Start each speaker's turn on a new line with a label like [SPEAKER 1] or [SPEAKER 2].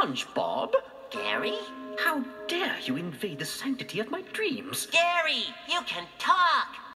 [SPEAKER 1] SpongeBob.
[SPEAKER 2] Gary?
[SPEAKER 1] How dare you invade the sanctity of my dreams?
[SPEAKER 2] Gary, you can talk!